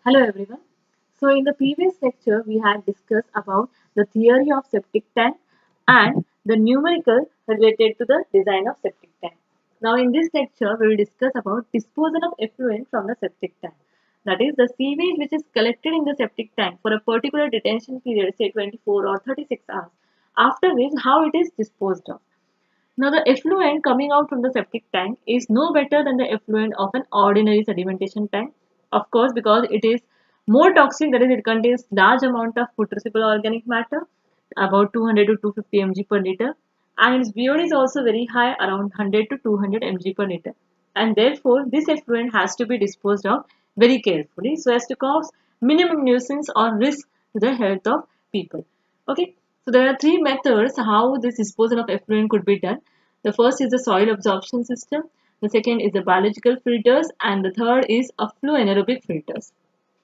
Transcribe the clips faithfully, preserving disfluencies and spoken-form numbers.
Hello everyone. So in the previous lecture we had discussed about the theory of septic tank and the numerical related to the design of septic tank. Now in this lecture we will discuss about disposal of effluent from the septic tank. That is the sewage which is collected in the septic tank for a particular detention period, say twenty-four or thirty-six hours, after which how it is disposed of. Now the effluent coming out from the septic tank is no better than the effluent of an ordinary sedimentation tank. Of course, because it is more toxic, that is it contains large amount of putrescible organic matter, about two hundred to two hundred fifty milligrams per liter, and its B O D is also very high, around one hundred to two hundred milligrams per liter. And therefore, this effluent has to be disposed of very carefully so as to cause minimum nuisance or risk to the health of people. Okay. So there are three methods how this disposal of effluent could be done. The first is the soil absorption system, the second is the biological filters, and the third is a flow anaerobic filters.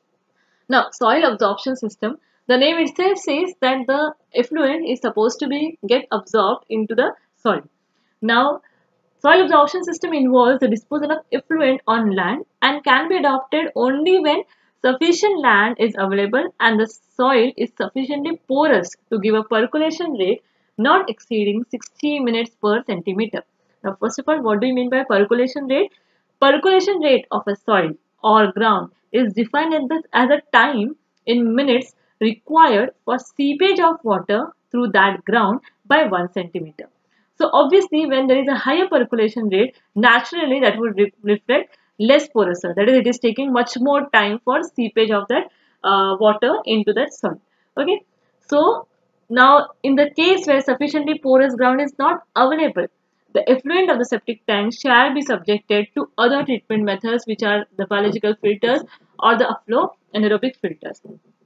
Now, soil absorption system, the name itself says that the effluent is supposed to be get absorbed into the soil. Now, soil absorption system involves the disposal of effluent on land and can be adopted only when sufficient land is available and the soil is sufficiently porous to give a percolation rate not exceeding sixty minutes per centimeter. Now, first of all, what do you mean by percolation rate? Percolation rate of a soil or ground is defined as, the, as a time in minutes required for seepage of water through that ground by one centimeter. So obviously when there is a higher percolation rate, naturally that would re reflect less porous soil. That is, it is taking much more time for seepage of that uh, water into that soil. Okay. So now in the case where sufficiently porous ground is not available, the effluent of the septic tank shall be subjected to other treatment methods, which are the biological filters or the flow anaerobic filters.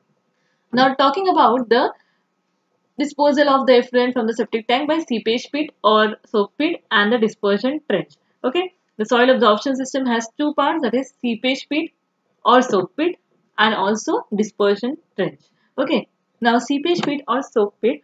Now talking about the disposal of the effluent from the septic tank by seepage pit or soak pit and the dispersion trench. Okay, the soil absorption system has two parts, that is seepage pit or soak pit and also dispersion trench. Okay, now seepage pit or soak pit.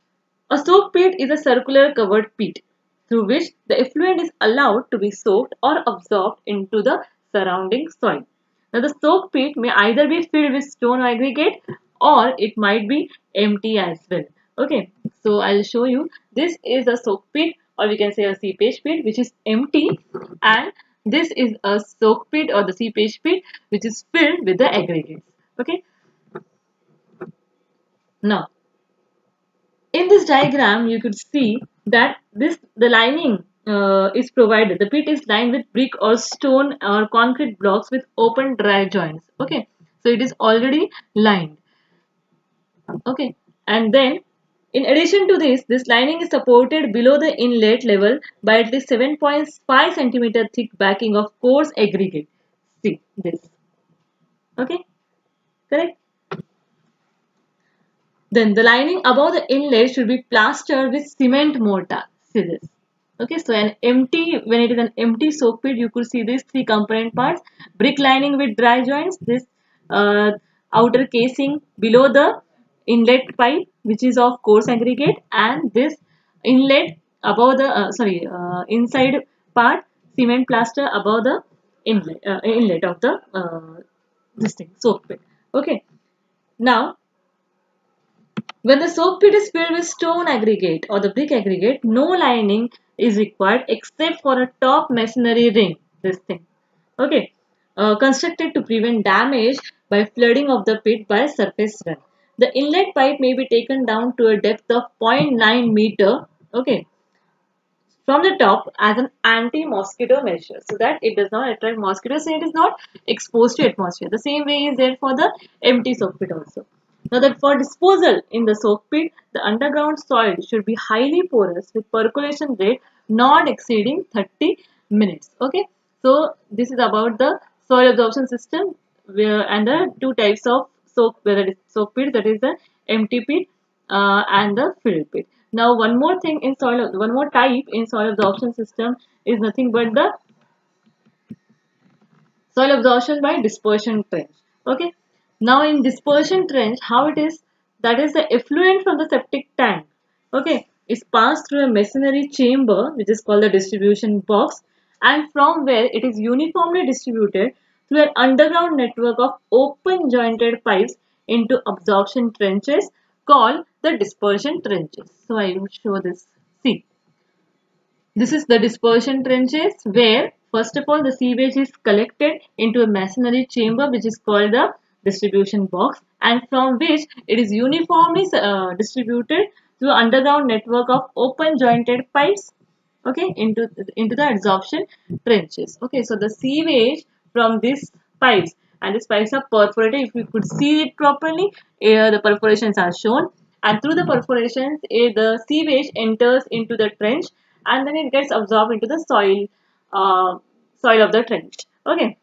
A soak pit is a circular covered pit through which the effluent is allowed to be soaked or absorbed into the surrounding soil. Now the soak pit may either be filled with stone aggregate or it might be empty as well. Okay, so I'll show you. This is a soak pit or we can say a seepage pit which is empty, and this is a soak pit or the seepage pit which is filled with the aggregates. Okay, now in this diagram you could see that this the lining uh, is provided. The pit is lined with brick or stone or concrete blocks with open dry joints. Okay, so it is already lined. Okay, and then in addition to this, this lining is supported below the inlet level by at least seven point five centimeter thick backing of coarse aggregate. See this. Okay, correct. Then the lining above the inlet should be plastered with cement mortar. See this. Okay, so an empty, when it is an empty soak pit, you could see these three component parts. Brick lining with dry joints, this uh, outer casing below the inlet pipe, which is of coarse aggregate, and this inlet above the, uh, sorry, uh, inside part, cement plaster above the inlet, uh, inlet of the, uh, this thing, soak pit. Okay, now when the soak pit is filled with stone aggregate or the brick aggregate, no lining is required except for a top masonry ring, this thing, okay, uh, constructed to prevent damage by flooding of the pit by surface run. The inlet pipe may be taken down to a depth of zero point nine meter, okay, from the top as an anti-mosquito measure so that it does not attract mosquitoes and it is not exposed to atmosphere. The same way is there for the empty soak pit also. Now that for disposal in the soak pit, the underground soil should be highly porous with percolation rate not exceeding thirty minutes. Okay, so this is about the soil absorption system where, and the two types of soak, whether it is soak pit, that is the empty pit uh, and the filled pit. Now one more thing in soil, one more type in soil absorption system is nothing but the soil absorption by dispersion trench. Okay. Now in dispersion trench, how it is, that is the effluent from the septic tank, okay, is passed through a masonry chamber which is called the distribution box, and from where it is uniformly distributed through an underground network of open jointed pipes into absorption trenches called the dispersion trenches. So I will show this. See, this is the dispersion trenches where first of all the sewage is collected into a masonry chamber which is called the distribution box, and from which it is uniformly uh, distributed through underground network of open jointed pipes, okay, into into the absorption trenches. Okay, so the sewage from these pipes, and these pipes are perforated. If you could see it properly, here the perforations are shown, and through the perforations eh, the sewage enters into the trench and then it gets absorbed into the soil uh, soil of the trench. Okay,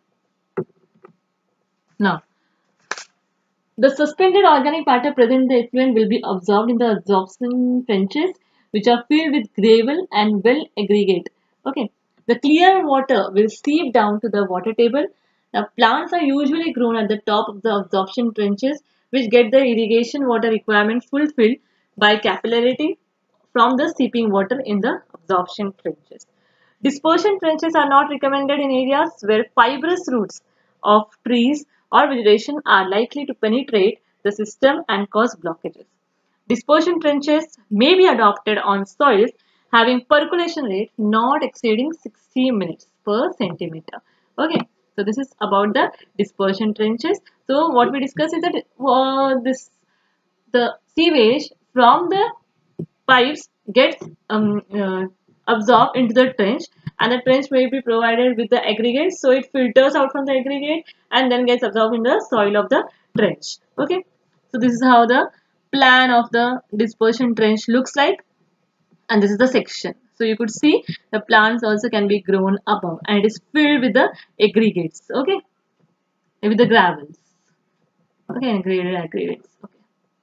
now the suspended organic matter present in the effluent will be absorbed in the absorption trenches, which are filled with gravel and well aggregate. Okay, the clear water will seep down to the water table. Now, plants are usually grown at the top of the absorption trenches, which get the irrigation water requirement fulfilled by capillarity from the seeping water in the absorption trenches. Dispersion trenches are not recommended in areas where fibrous roots of trees or vegetation are likely to penetrate the system and cause blockages. Dispersion trenches may be adopted on soils having percolation rate not exceeding sixty minutes per centimeter. Okay, so this is about the dispersion trenches. So what we discussed is that uh, this the sewage from the pipes gets um, uh, absorbed into the trench, and the trench may be provided with the aggregate, so it filters out from the aggregate and then gets absorbed in the soil of the trench. Okay, so this is how the plan of the dispersion trench looks like, and this is the section. So you could see the plants also can be grown above, and it is filled with the aggregates. Okay, with the gravels. Okay, aggregated aggregates. Okay.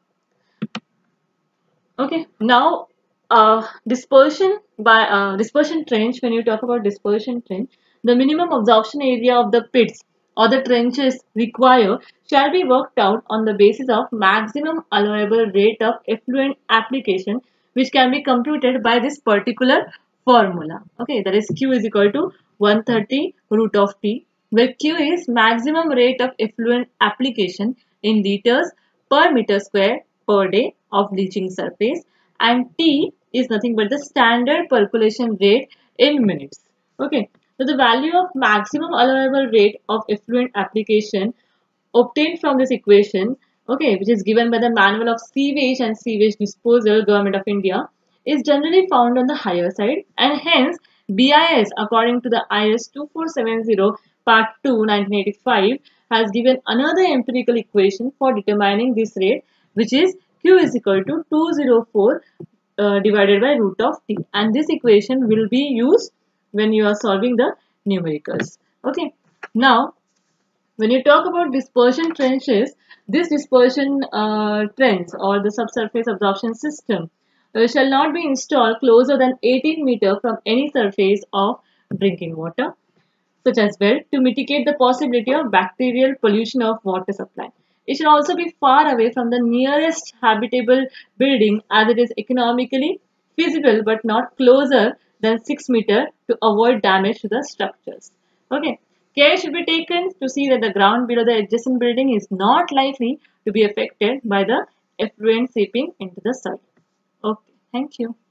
Okay, now uh, dispersion by uh, dispersion trench. When you talk about dispersion trench, the minimum absorption area of the pits or the trenches required shall be worked out on the basis of maximum allowable rate of effluent application, which can be computed by this particular formula. Okay, that is Q is equal to one hundred thirty root of T, where Q is maximum rate of effluent application in liters per meter square per day of leaching surface, and T is nothing but the standard percolation rate in minutes. Okay, so the value of maximum allowable rate of effluent application obtained from this equation, okay, which is given by the Manual of Sewage and Sewage Disposal, Government of India, is generally found on the higher side, and hence B I S, according to the I S two four seven zero part two nineteen eighty-five, has given another empirical equation for determining this rate, which is Q is equal to two hundred four uh, divided by root of T, and this equation will be used when you are solving the numericals. Okay, now when you talk about dispersion trenches, this dispersion uh, trench or the subsurface absorption system uh, shall not be installed closer than eighteen meter from any surface of drinking water, such as well, to mitigate the possibility of bacterial pollution of water supply. It should also be far away from the nearest habitable building as it is economically feasible, but not closer than six meter to avoid damage to the structures. Okay. Care should be taken to see that the ground below the adjacent building is not likely to be affected by the effluent seeping into the soil. Okay. Thank you.